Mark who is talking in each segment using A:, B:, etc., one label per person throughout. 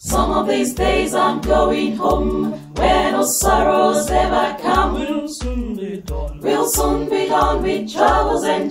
A: Some of these days I'm going home, where no sorrows ever come.
B: We'll soon be done.
A: We'll soon be done with troubles and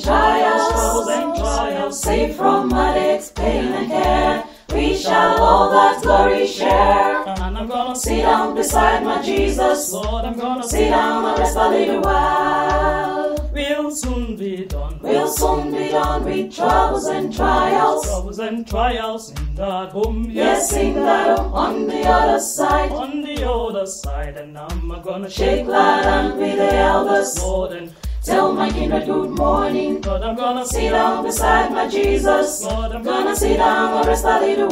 A: trials, safe from heartaches, pain and care. We shall all that glory share.
B: And I'm gonna
A: Sit down beside my Jesus,
B: Lord, I'm gonna
A: sit down and rest a little while.
B: We'll soon be done.
A: We'll soon be done with troubles and trials.
B: Troubles and trials in that home.
A: Yes, in that home on the other side.
B: On the other side, and I'm gonna
A: Shake glad and be the elders.
B: Lord, and
A: Tell my kindred good morning.
B: Lord, I'm gonna
A: Sit down beside my Jesus.
B: Lord, I'm
A: Gonna sit down and rest a little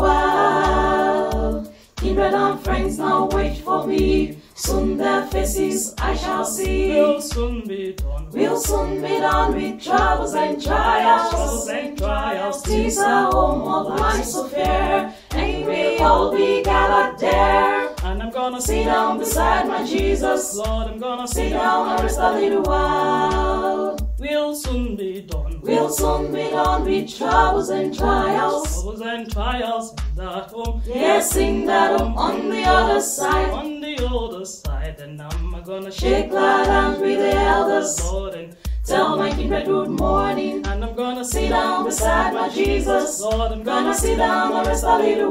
A: while. Kindred and friends now wait for me. Soon their faces I shall see.
B: We'll soon be done.
A: We'll soon be done with troubles and trials.
B: Troubles and trials.
A: Tis a home of life so fair, and we all be gathered there.
B: And I'm gonna
A: Sit down beside my Jesus.
B: Lord, I'm gonna
A: Sit down and rest a little while.
B: We'll soon be done.
A: We'll soon be done with troubles and trials.
B: Troubles and trials in that home.
A: Yes, in that home on the other side.
B: On the other side, and I'm gonna
A: Shake glad hands with the elders.
B: Lord, and
A: Tell my kindred good morning.
B: and I'm gonna
A: Sit down beside my Jesus.
B: Lord, I'm
A: Gonna sit down and rest a little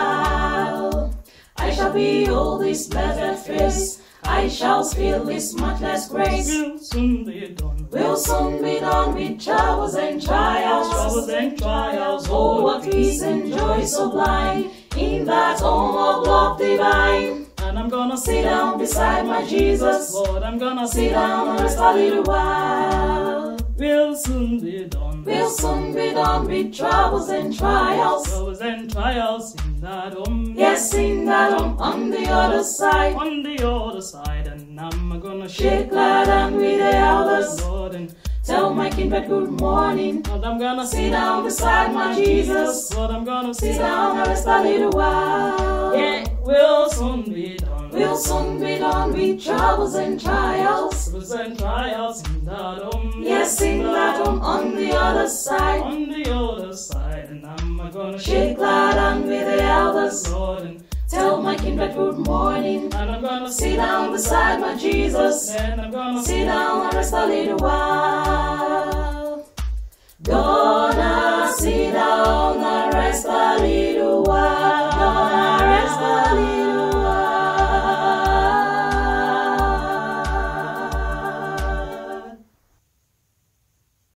A: while. I shall behold this blessed face. I shall feel this matchless grace.
B: We'll soon be done.
A: We'll soon be done with troubles and trials.
B: Troubles and trials.
A: Oh, what peace and joy sublime in that home of love divine.
B: And I'm gonna
A: Sit down beside my Jesus.
B: Lord, I'm gonna
A: Sit down and rest a little while.
B: We'll soon be done.
A: We'll soon be done with troubles and trials.
B: Troubles and trials in that home.
A: Yes, in that home on the other side.
B: On the other side, and I'm gonna
A: Shake glad and with the elders.
B: Lord, and
A: Tell my kindred good morning.
B: Lord, I'm gonna
A: Sit down beside my Jesus.
B: Lord, I'm gonna
A: Sit down and rest a little while.
B: Yeah, we'll soon be done.
A: We'll soon be done with troubles and trials.
B: Troubles and trials in that home.
A: Yes, in that home on the other side.
B: On the other side, and I'm gonna
A: Shake glad and with the elders.
B: Lord, and
A: Tell my kindred good morning.
B: I'm gonna
A: Sit down beside my Jesus.
B: and I'm gonna
A: Sit down and rest a little while. God